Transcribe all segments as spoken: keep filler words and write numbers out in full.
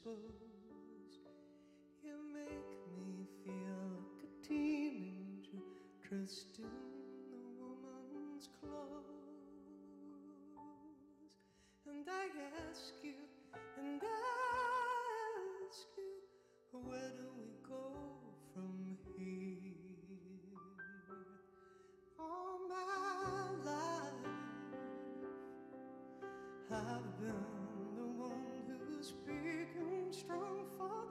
exposed. You make me feel like a teenager dressed in a woman's clothes. And I ask you, and I ask you, where do we go from here? All my life I've been the one who's big and strong for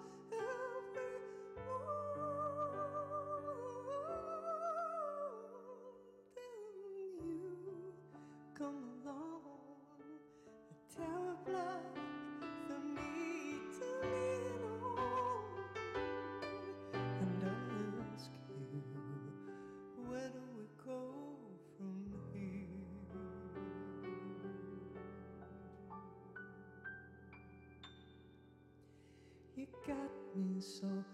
everyone. Then you come along, a Towerblock for me to lean on. And I ask you, where do we go from here? You got me so